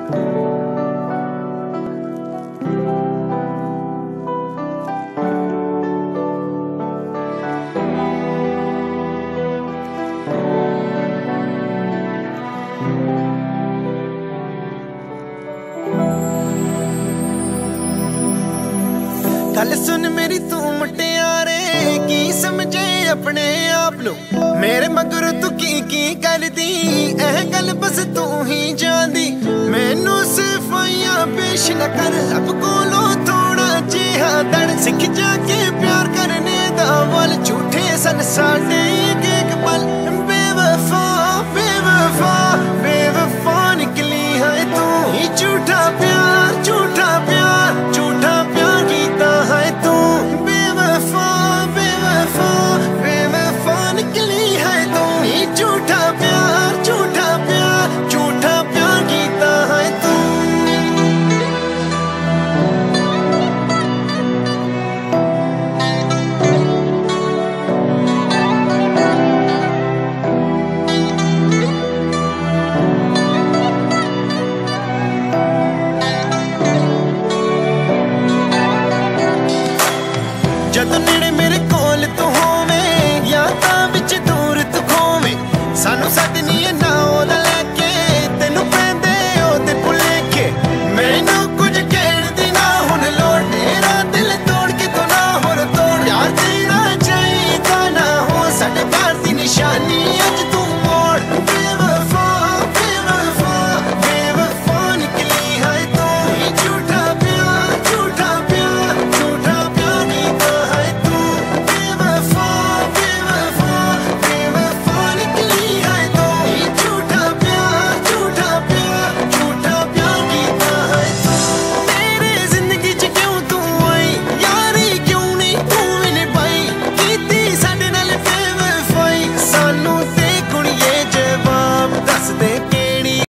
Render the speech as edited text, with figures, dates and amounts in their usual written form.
गल सुन मेरी तू मुटियारे, की समझे अपने आप नु मेरे मगर तू की कर दी। एह गल बस तू ही जानदी, मैनू सिफाइयां पेश न कर, अब कोलों थोड़ा जिहा दड़ सिख जाके प्यार करने दा वल। झूठे सन साडे एक पल, बेवफा बेवफा बेवफा निकली है तू ही। झूठा प्यार झूठा प्यार झूठा प्यार कीता है तू। बेवफा बेवफा बेवफा निकली है तू ही। झूठा प्यार झूठा प्यार झूठा प्यार कीता है तू। जदों नेड़े मेरे कोल तू होवे, यादां विच दूर तू खोवे, सानू सदनी है ना